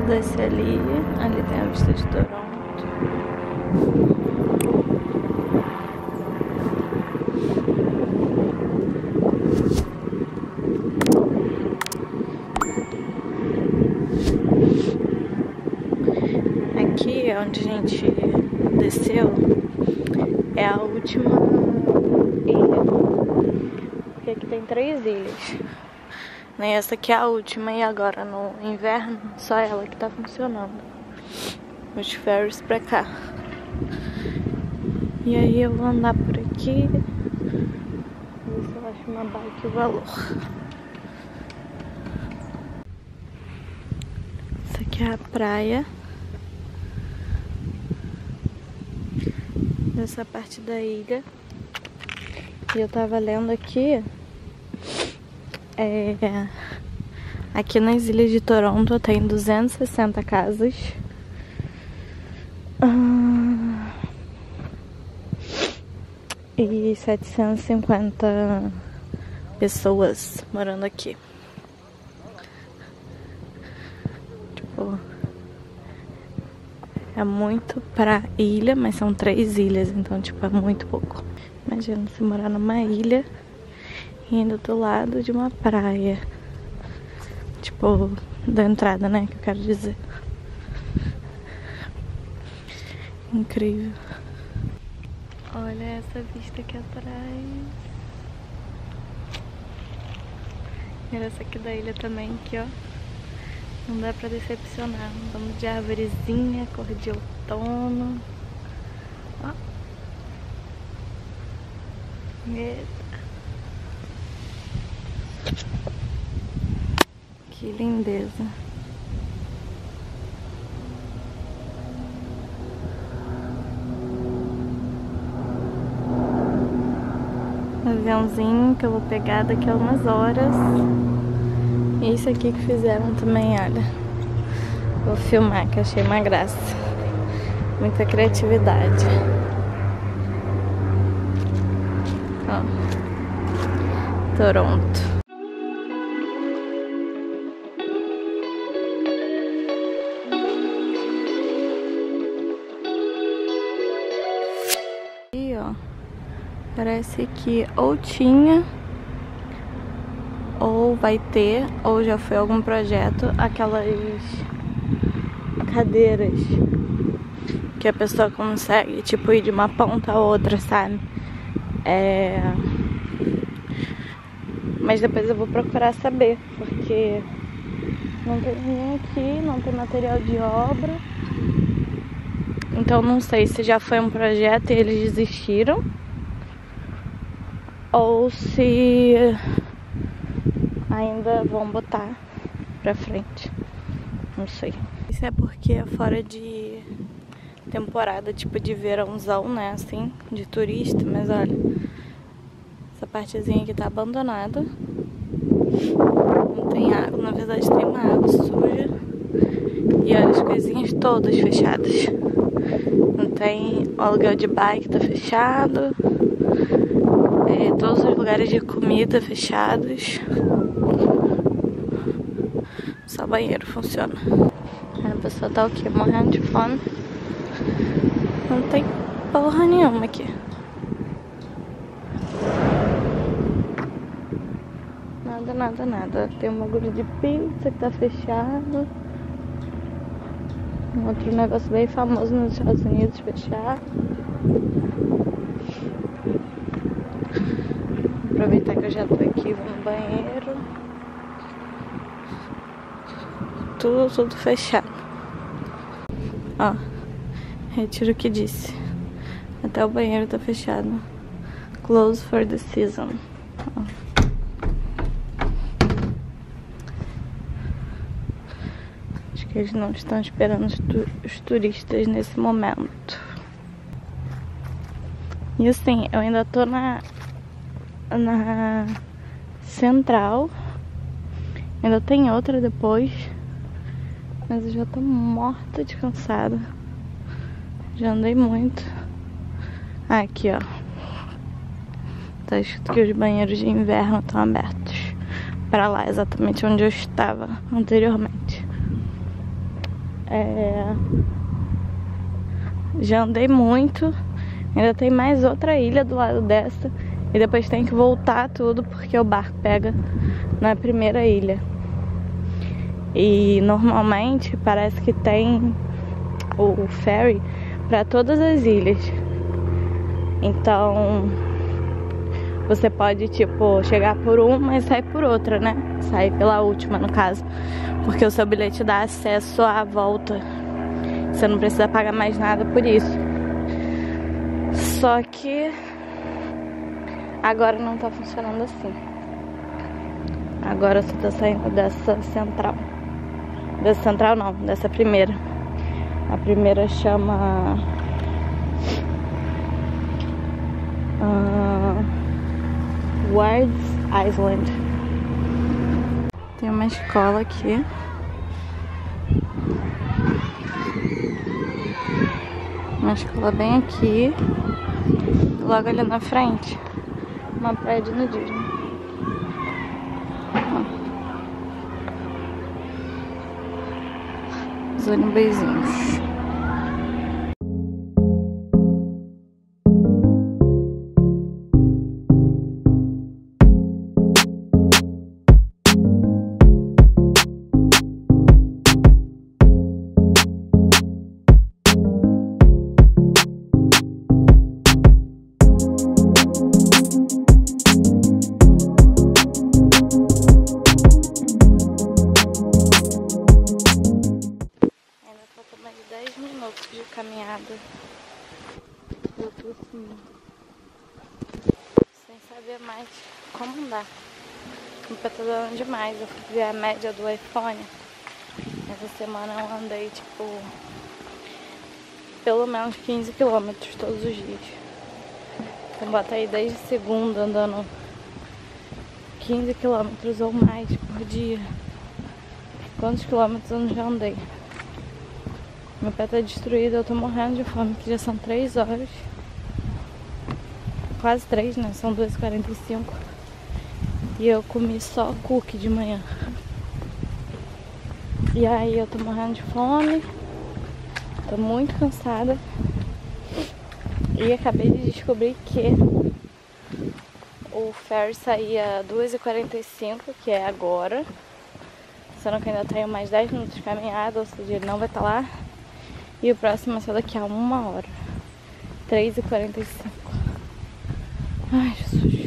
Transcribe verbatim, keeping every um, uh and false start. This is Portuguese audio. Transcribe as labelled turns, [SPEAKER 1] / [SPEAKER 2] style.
[SPEAKER 1] descer ali, ali tem a vista de Toronto. Aqui onde a gente desceu é a última ilha, porque aqui tem três ilhas. E essa aqui é a última, e agora no inverno só ela que tá funcionando. Os ferries pra cá. E aí eu vou andar por aqui, ver se eu acho uma bike o valor. Essa aqui é a praia. Essa parte da ilha. E eu tava lendo aqui. É, aqui nas ilhas de Toronto tem duzentas e sessenta casas. Ah, e setecentas e cinquenta pessoas morando aqui. Tipo, é muito pra ilha, mas são três ilhas, então tipo, é muito pouco. Imagina se morar numa ilha indo do lado de uma praia. Tipo, da entrada, né? Que eu quero dizer. Incrível. Olha essa vista aqui atrás. E essa aqui da ilha também, aqui, ó. Não dá pra decepcionar. Vamos de arvorezinha, cor de outono. Ó. Eita. Que lindeza. Aviãozinho que eu vou pegar daqui a umas horas. E isso aqui que fizeram também, olha. Vou filmar, que achei uma graça. Muita criatividade. Ó. Toronto. Parece que ou tinha, ou vai ter, ou já foi algum projeto, aquelas cadeiras que a pessoa consegue, tipo, ir de uma ponta a outra, sabe? É... Mas depois eu vou procurar saber, porque não tem ninguém aqui, não tem material de obra. Então não sei se já foi um projeto e eles desistiram, ou se ainda vão botar pra frente. Não sei. Isso é porque é fora de temporada, tipo de verãozão, né? Assim, de turista. Mas olha, essa partezinha aqui tá abandonada. Não tem água, na verdade tem uma água suja. E olha as coisinhas todas fechadas. Não tem, o aluguel de bike tá fechado. É, todos os lugares de comida fechados. Só o banheiro funciona. A pessoa tá o quê? Morrendo de fome. Não tem porra nenhuma aqui. Nada, nada, nada. Tem um bagulho de pizza que tá fechado. Um outro negócio bem famoso nos Estados Unidos fechado. Aproveitar que eu já tô aqui, vou no banheiro. Tudo, tudo fechado. Ó, retiro o que disse. Até o banheiro tá fechado. Close for the season. Ó. Acho que eles não estão esperando os, tu os turistas nesse momento. E assim, eu ainda tô na... na central. Ainda tem outra depois, mas eu já tô morta de cansada. Já andei muito. Ah, aqui ó, tá escrito que os banheiros de inverno estão abertos. Pra lá, exatamente onde eu estava anteriormente. É... Já andei muito. Ainda tem mais outra ilha do lado dessa. E depois tem que voltar tudo porque o barco pega na primeira ilha. E normalmente parece que tem o ferry para todas as ilhas. Então você pode tipo chegar por uma e sair por outra, né? Sair pela última no caso. Porque o seu bilhete dá acesso à volta. Você não precisa pagar mais nada por isso. Só que agora não tá funcionando assim. Agora você tá saindo dessa central. Dessa central não, dessa primeira. A primeira chama uh, Wards Island. Tem uma escola aqui. Uma escola bem aqui. Logo ali na frente, uma praia de nudismo. Os ônibusinhos. dez minutos de caminhada. Eu tô assim, sem saber mais como andar. O pé tá dando demais. Eu fui ver a média do iPhone. Essa semana eu andei tipo pelo menos quinze quilômetros todos os dias. Então bota aí desde segunda andando quinze quilômetros ou mais por dia. Quantos quilômetros eu já andei? Meu pé tá destruído, eu tô morrendo de fome, que já são três horas. Quase três, né? São duas e quarenta e cinco. E eu comi só cookie de manhã. E aí eu tô morrendo de fome. Tô muito cansada. E acabei de descobrir que o ferry saía duas e quarenta e cinco, que é agora. Sendo que ainda tenho mais dez minutos de caminhada, ou seja, ele não vai estar lá. E o próximo é só daqui a uma hora. três e quarenta e cinco. Ai, Jesus.